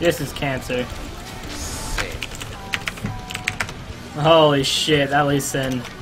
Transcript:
This is cancer. Sick. Holy shit, that Lee Sin.